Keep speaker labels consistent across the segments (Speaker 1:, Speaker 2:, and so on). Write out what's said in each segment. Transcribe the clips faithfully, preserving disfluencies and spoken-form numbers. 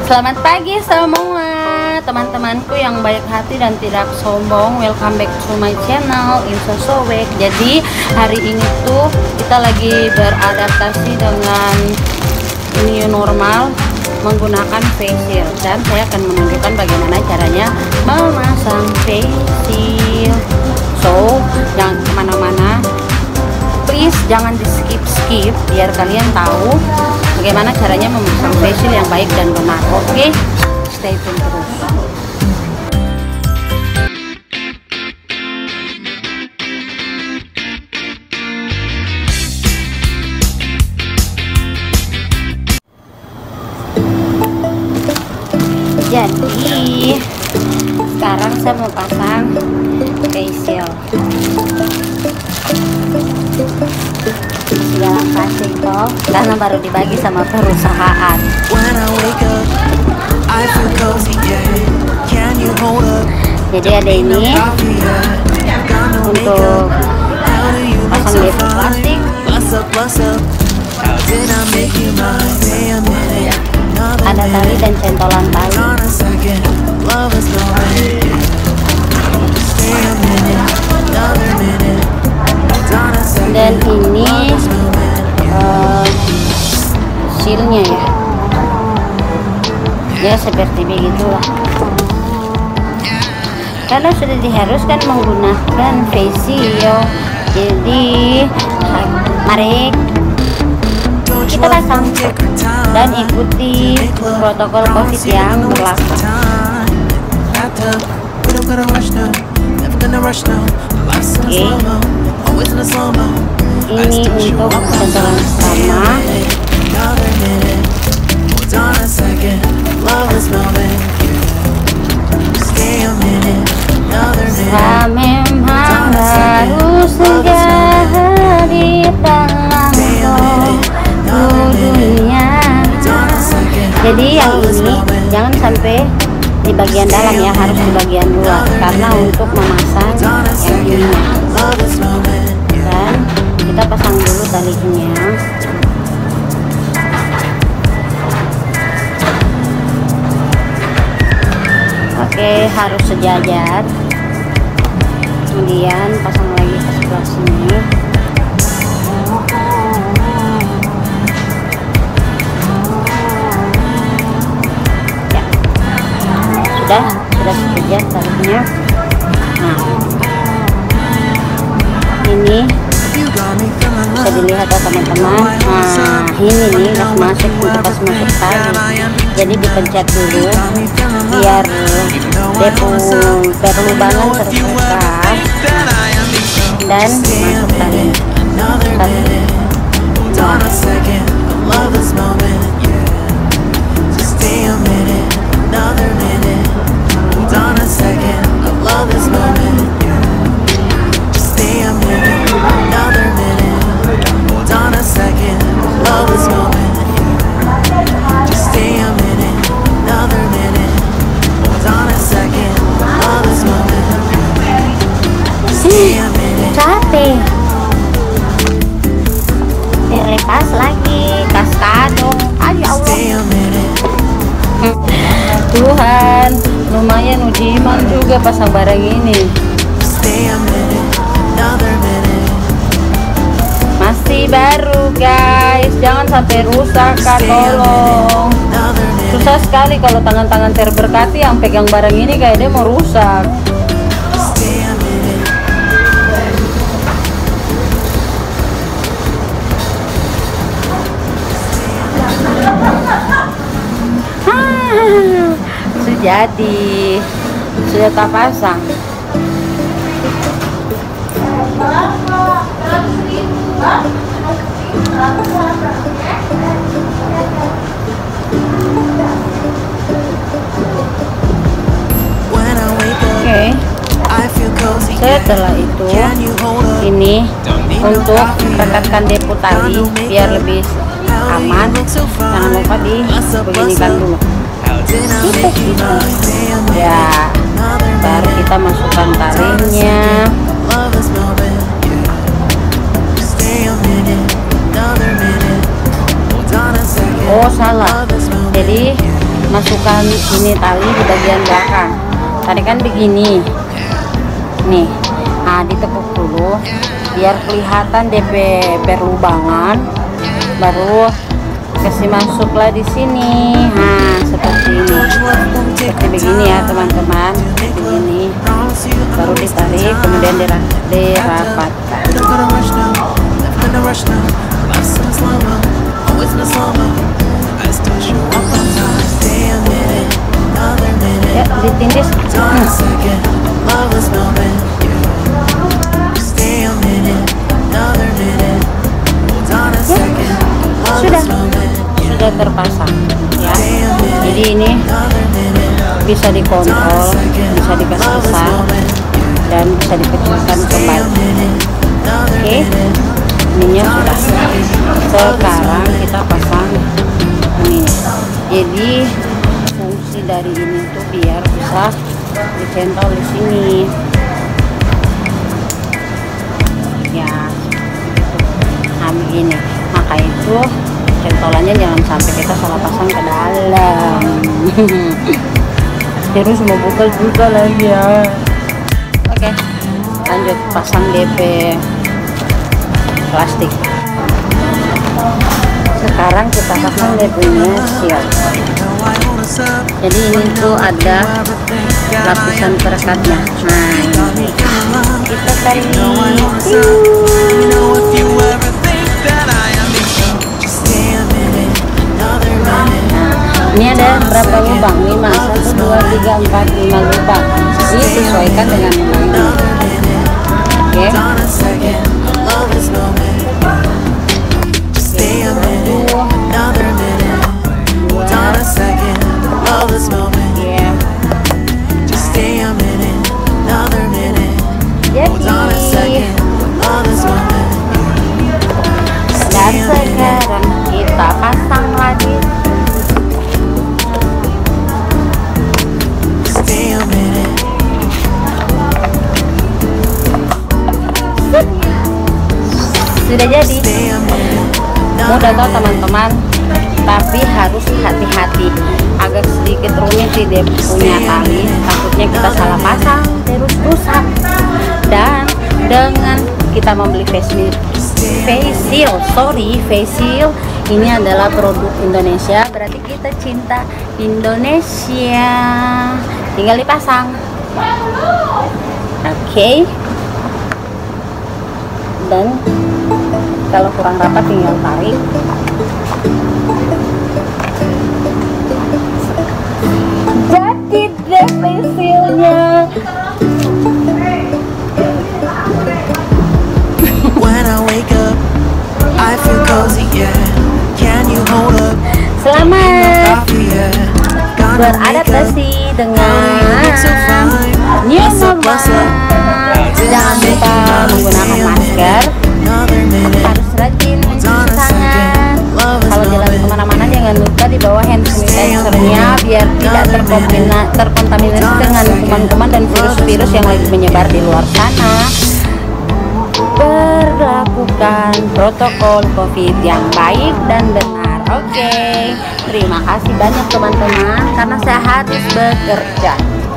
Speaker 1: Selamat pagi semua teman-temanku yang baik hati dan tidak sombong. Welcome back to my channel Inso Sobek. Jadi hari ini tuh kita lagi beradaptasi dengan new normal menggunakan face shield, dan saya akan menunjukkan bagaimana caranya memasang face shield. So jangan kemana-mana, please jangan di skip skip biar kalian tahu bagaimana caranya memasang face shield yang baik dan benar. Oke, okay? Stay tune terus. Jadi sekarang saya mau pasang face shield. Jangan kasih toh, karena baru dibagi sama perusahaan. Jadi ada ini untuk pasang D P plastik, ada tali dan centolan tali. Dan ini uh, shieldnya ya, ya seperti begitulah. Karena sudah diharuskan menggunakan face shield, jadi mari kita pasang dan ikuti protokol COVID yang berlaku. Oke, ini untuk centolan pertama. Saya memang harus menjadi pelanggan dunia. Jadi yang ini jangan sampai di bagian dalam ya, harus di bagian luar karena untuk memasang yang ini. Dan kita pasang dulu talinya. Oke, harus sejajar. Kemudian pasang lagi ke sebelah sini. Ya, sudah sudah sejajar talinya. Nah, ini bisa dilihat ya teman-teman. Nah, ini nih pas masuk untuk pas masuk tali. Jadi dipencet dulu biar depo perlubangan terbuka dan masuk tali. Tali. Capek. Lepas lagi kaskado. Ayo Allah. Tuhan, lumayan uji iman juga pasang barang ini. Masih baru guys, jangan sampai rusak kan, tolong. Susah sekali kalau tangan-tangan terberkati yang pegang barang ini kayak dia mau rusak. Jadi sudah tak pasang. Oke, setelah itu ini untuk rekatkan depo tali biar lebih aman. Jangan lupa dibeginikan dulu. Ya, baru kita masukkan talinya. Oh salah, jadi masukkan ini tali di bagian belakang. Tadi kan begini nih, nah ditekuk dulu biar kelihatan D P berlubangan, baru kasih masuklah di sini. Nah seperti ini, seperti begini ya teman-teman, begini baru ditarik kemudian dirapatkan. Ya, ditindis. Hmm. Ya, sudah sudah terpasang ya. Jadi ini bisa dikontrol, bisa dikasih besar dan bisa dikecilkan kembali. Oke, ininya sudah. Sekarang kita pasang ini. Jadi fungsi dari ini tuh biar bisa dicentol di sini ya. Nah begini, maka itu centolannya jangan sampai kita salah pasang ke dalam. Terus mau buka juga lagi ya. Oke, lanjut pasang D P plastik. Sekarang kita pasang D P-nya siap. Jadi ini tuh ada lapisan perekatnya. Nah ini kita tarik. Ini ada berapa lubang? lima, satu, dua, tiga, empat, lima lubang. Disesuaikan dengan lubang ini. Oke. Dan sekarang kita pasang lagi. Sudah jadi. Mudah toh teman-teman, tapi harus hati-hati, agak sedikit rumit sih dia punya tali, takutnya kita salah pasang terus rusak. Dan dengan kita membeli face seal, sorry face seal ini adalah produk Indonesia, berarti kita cinta Indonesia. Tinggal dipasang. Oke, okay. Dan kalau kurang rapat tinggal tarik. Jadi deh facialnya. Selamat beradaptasi dengan new normal. Jangan lupa menggunakan masker, harus rajin mencuci tangan. Kalau jalan kemana-mana jangan lupa dibawa hand sanitizer-nya biar tidak terkontaminasi dengan kuman-kuman dan virus-virus yang lagi menyebar di luar sana. Berlakukan protokol COVID yang baik dan benar. Oke, okay. Terima kasih banyak teman-teman karena saya harus bekerja.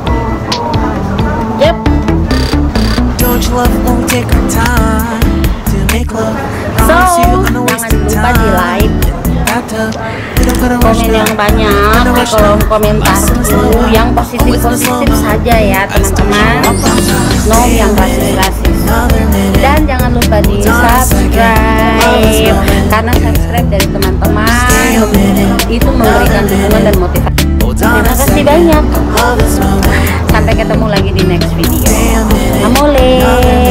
Speaker 1: Yep. So, jangan lupa di like, komen yang banyak di kolom komentarku yang positif-positif saja ya teman-teman, no yang rasis-rasis. Dan jangan lupa di subscribe karena subscribe dari teman-teman itu memberikan dukungan dan motivasi. Terima kasih banyak. Sampai ketemu lagi di next video. Amole.